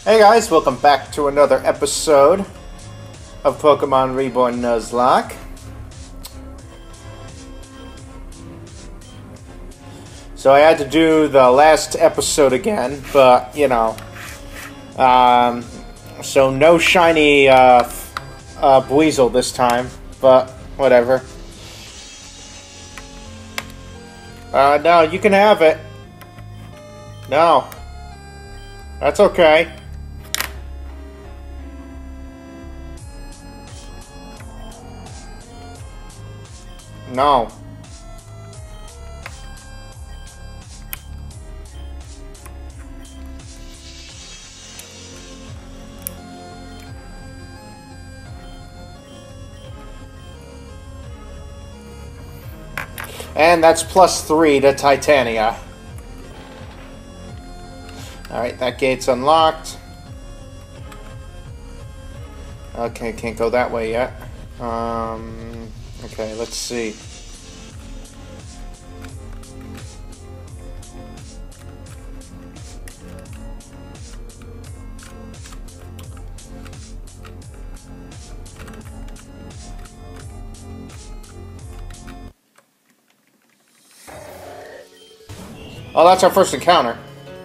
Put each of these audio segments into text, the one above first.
Hey guys, welcome back to another episode of Pokemon Reborn Nuzlocke. So I had to do the last episode again, but, you know, so no shiny Buizel this time, but whatever. No, you can have it. No. That's okay. No. And that's +3 to Titania. Alright, that gate's unlocked. Okay, can't go that way yet. Okay, let's see. Oh, that's our first encounter.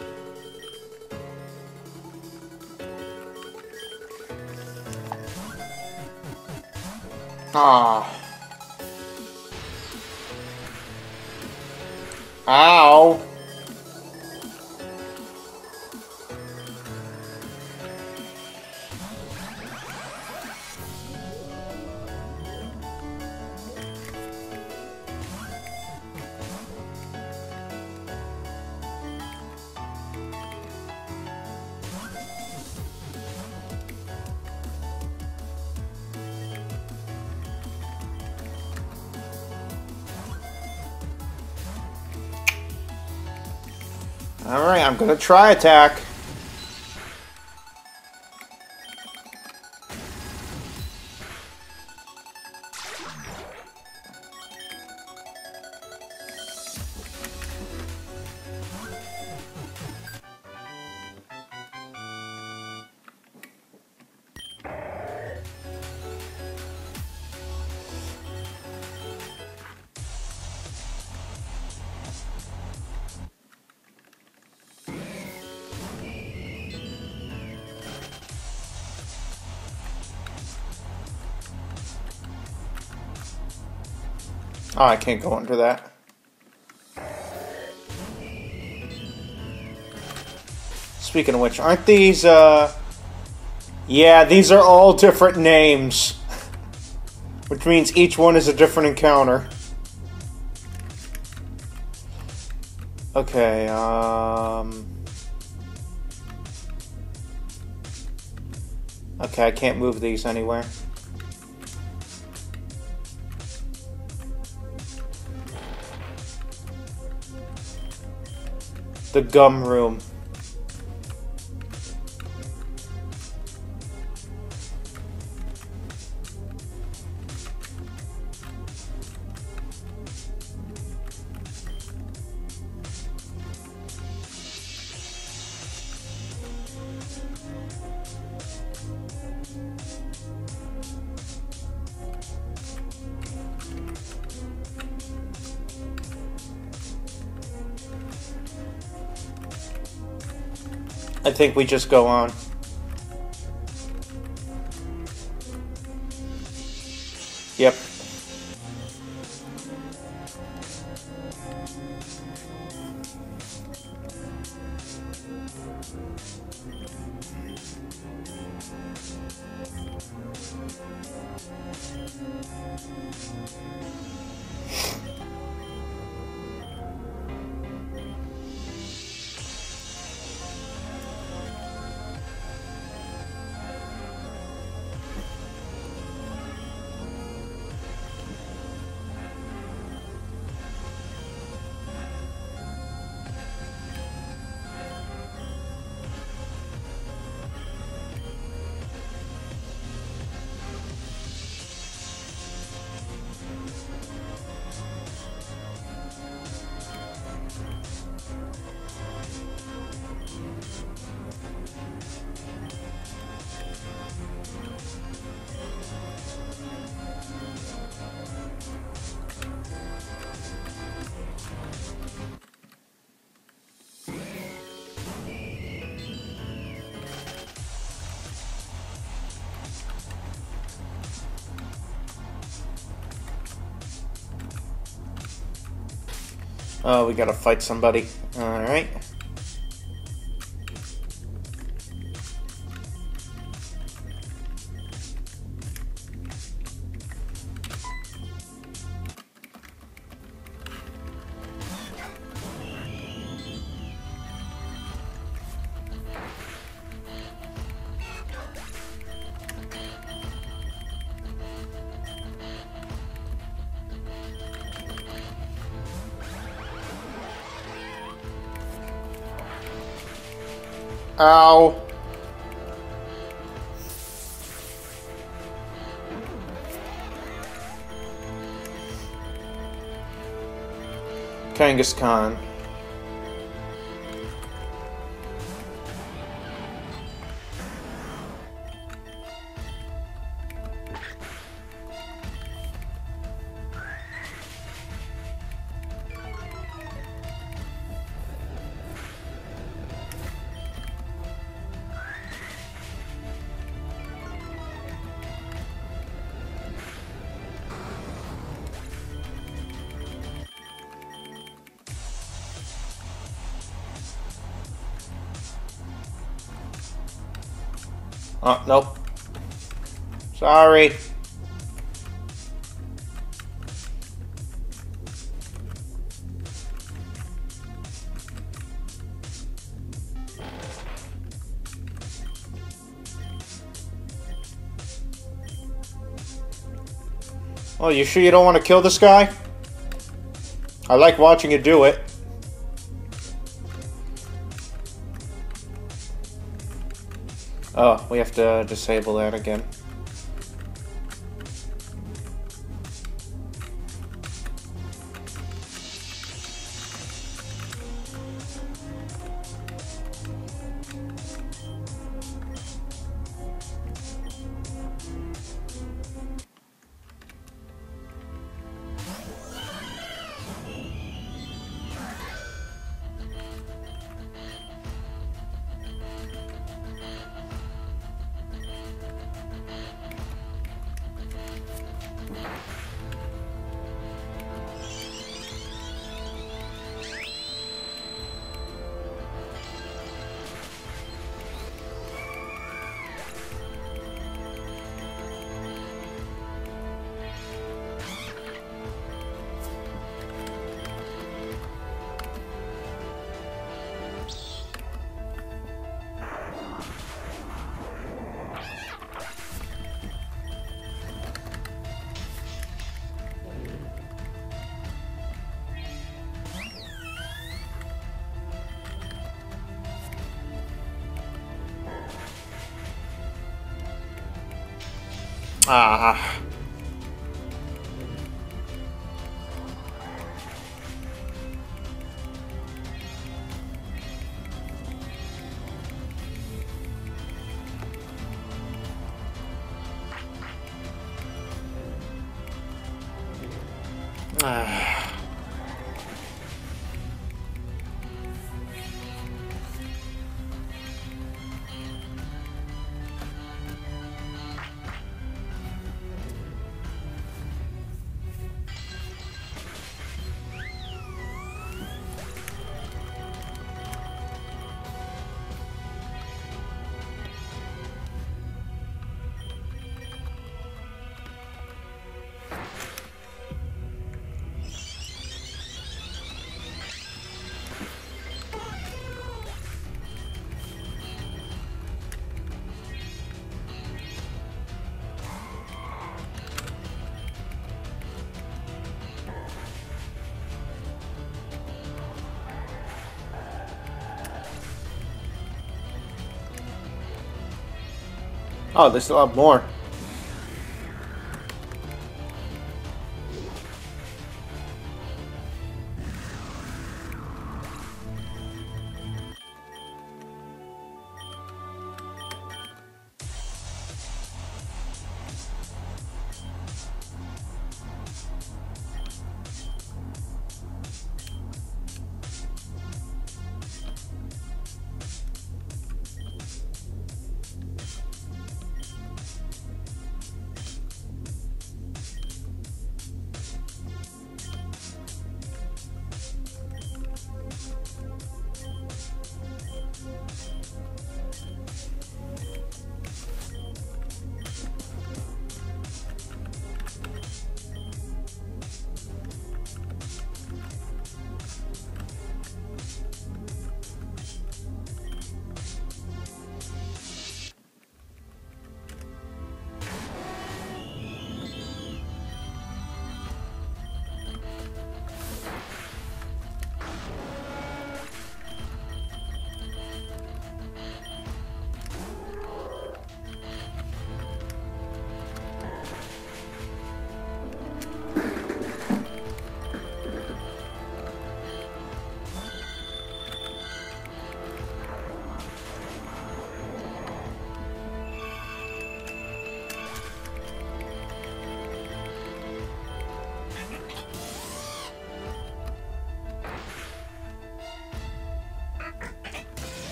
Ah. Ow. Alright, I'm gonna try attack. Oh, I can't go under that. Speaking of which, aren't these, yeah, these are all different names. Which means each one is a different encounter. Okay, okay, I can't move these anywhere. The gum room. I think we just go on. Yep. Oh, we gotta fight somebody. Alright. Ow. Kangaskhan. Oh, nope. Sorry. Oh, you sure you don't want to kill this guy? I like watching you do it. Oh, we have to disable that again. Ah. Ah. Oh, there's still have more.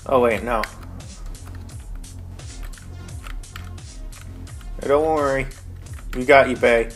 Oh wait, no. Hey, don't worry. We got you, Bay.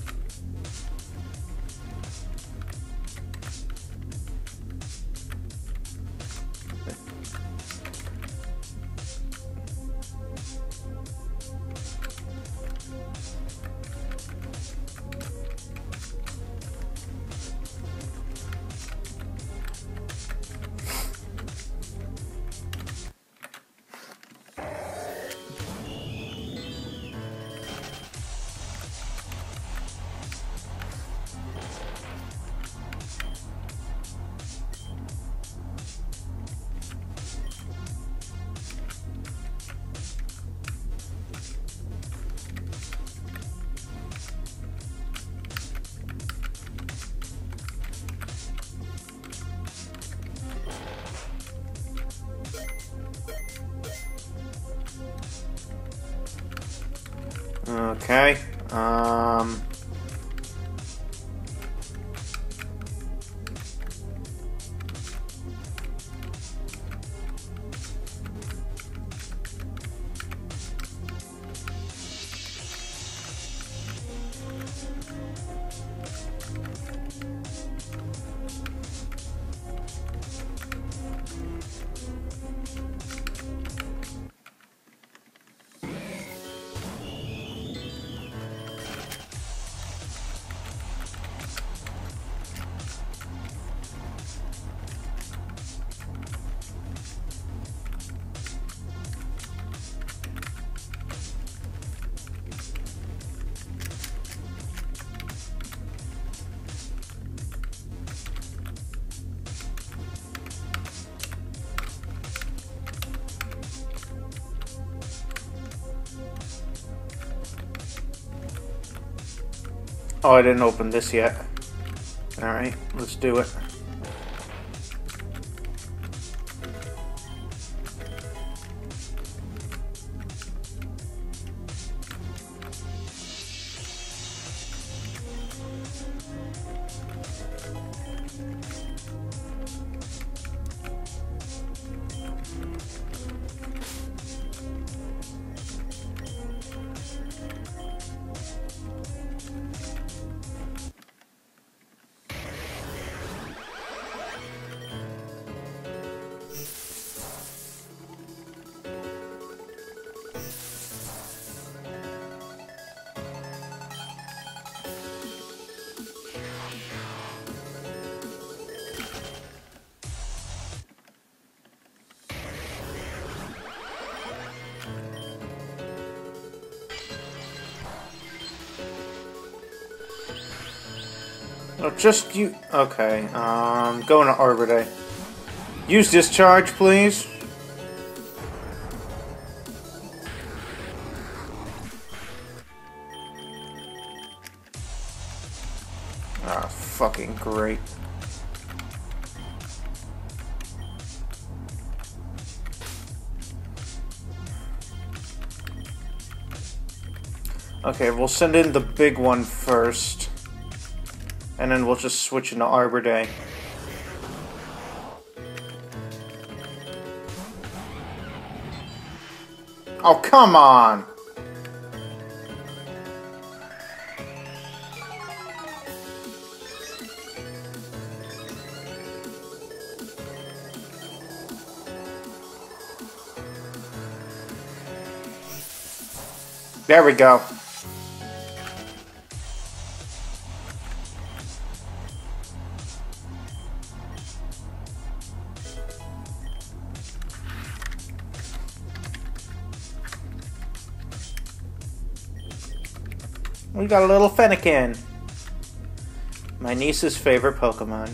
Okay. Oh, I didn't open this yet. Alright, let's do it. Oh, just you. Okay, going to Arbor Day. Use discharge, please. Ah, fucking great. Okay, we'll send in the big one first. And then we'll just switch into Arbor Day. Oh, come on! There we go. We got a little Fennekin. My niece's favorite Pokemon.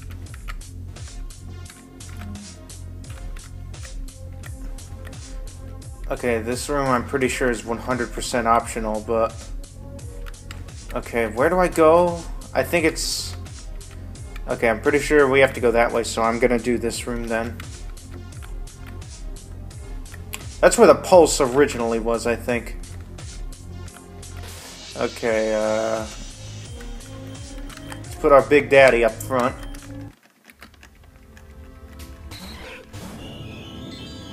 Okay, this room I'm pretty sure is 100% optional, but... Okay, where do I go? I think it's... Okay, I'm pretty sure we have to go that way, so I'm gonna do this room then. That's where the Pulse originally was, I think. Okay, let's put our Big Daddy up front.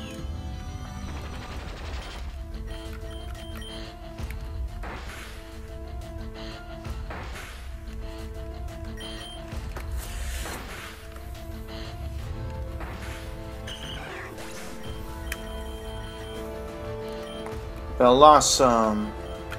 Blossom.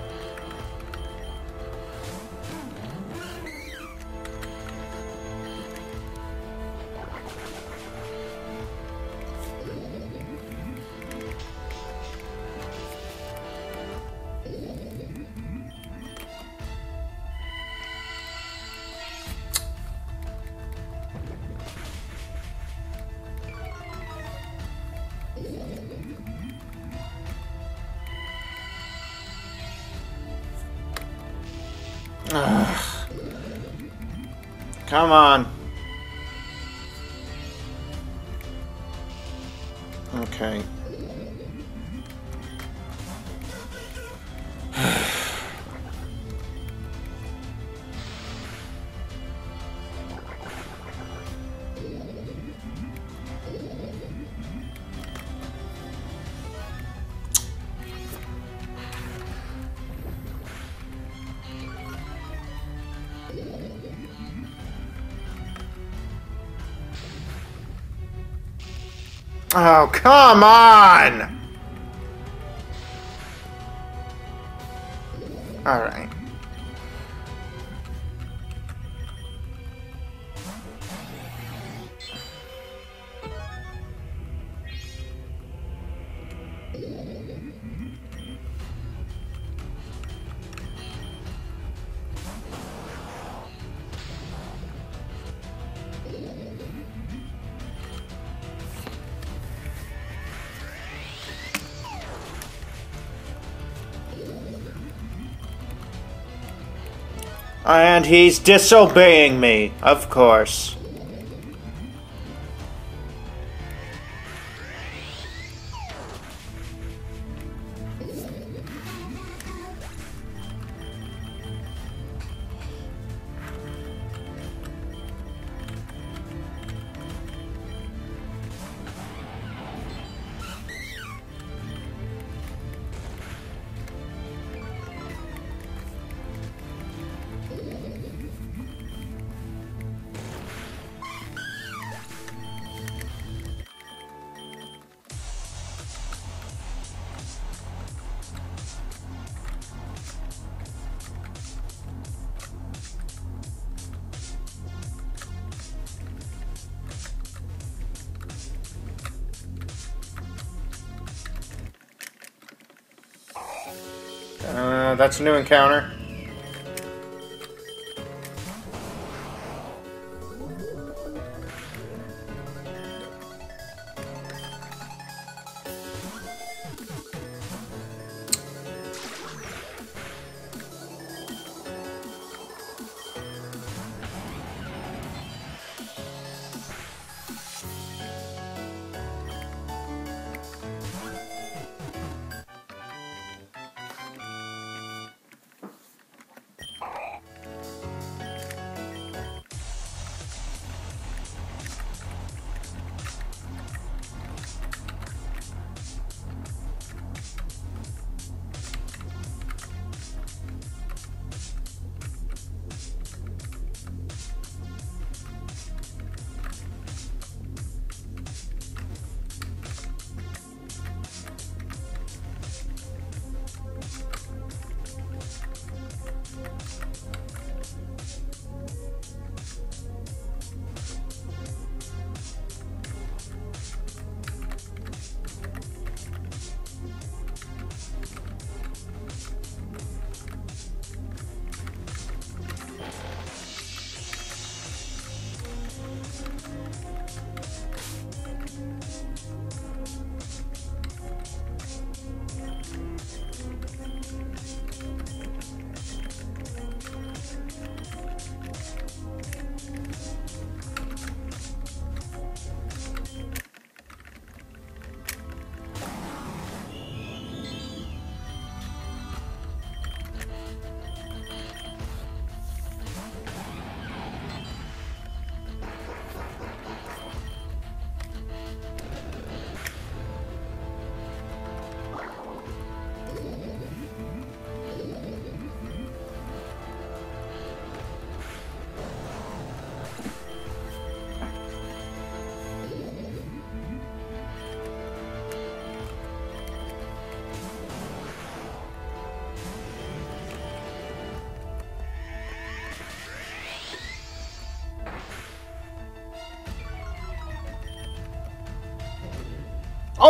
Ugh. Come on. Okay. Oh, come on! Alright. And he's disobeying me, of course. That's a new encounter.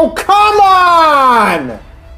Oh, come on!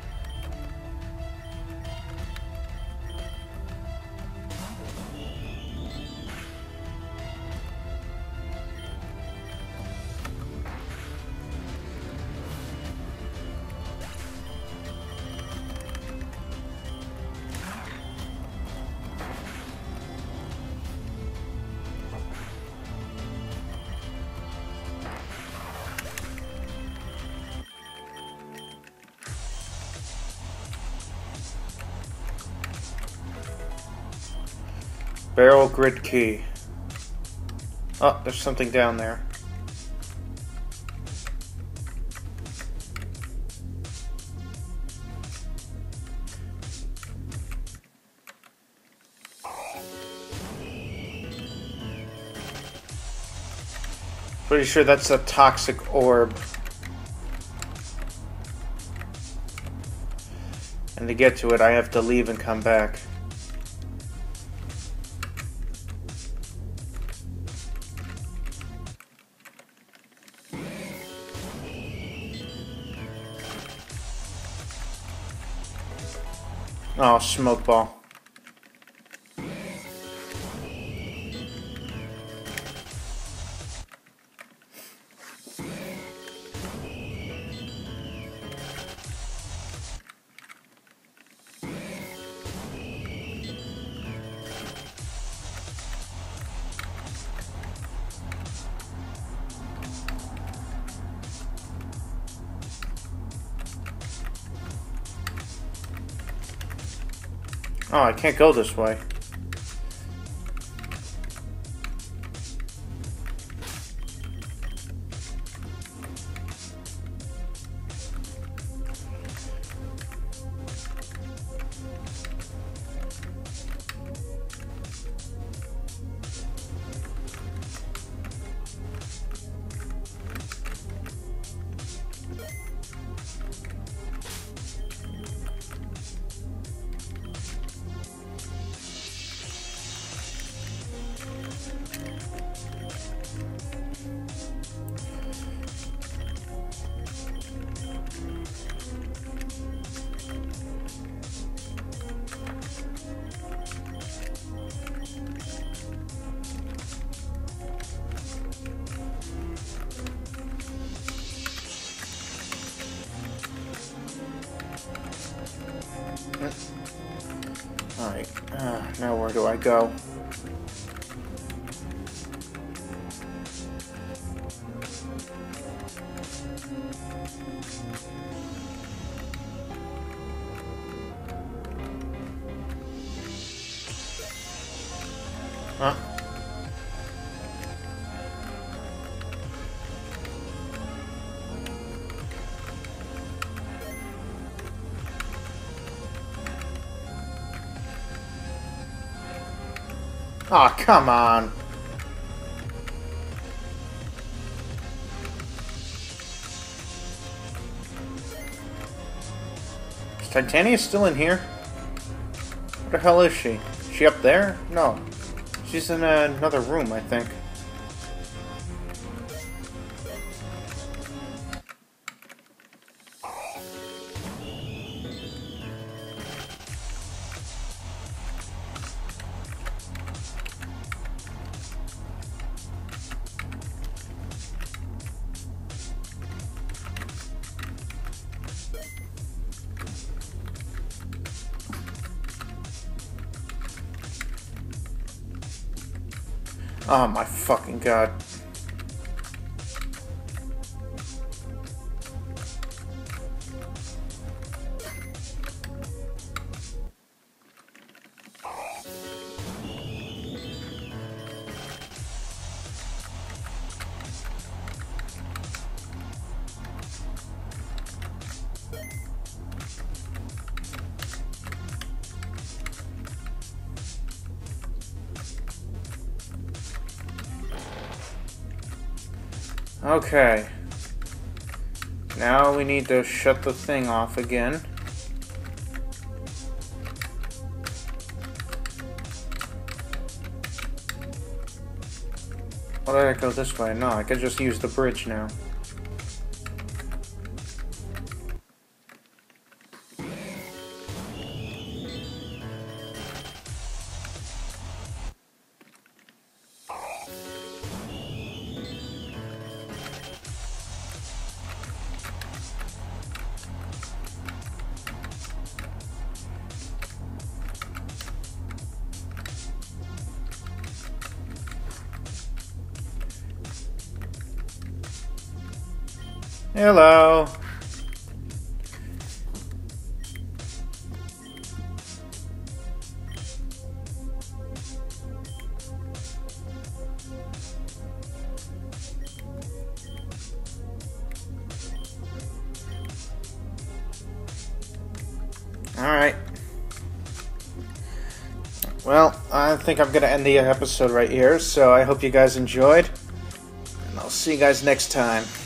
Barrel grid key. Oh, there's something down there. Pretty sure that's a toxic orb. And to get to it, I have to leave and come back. Oh, smoke ball. Oh, I can't go this way. Alright, now where do I go? Huh? Aw, oh, come on. Is Titania still in here? Where the hell is she? Is she up there? No. She's in another room, I think. Oh my fucking god. Okay. Now we need to shut the thing off again. Why did I go this way? No, I could just use the bridge now. Hello. Alright. Well, I think I'm going to end the episode right here, so I hope you guys enjoyed, and I'll see you guys next time.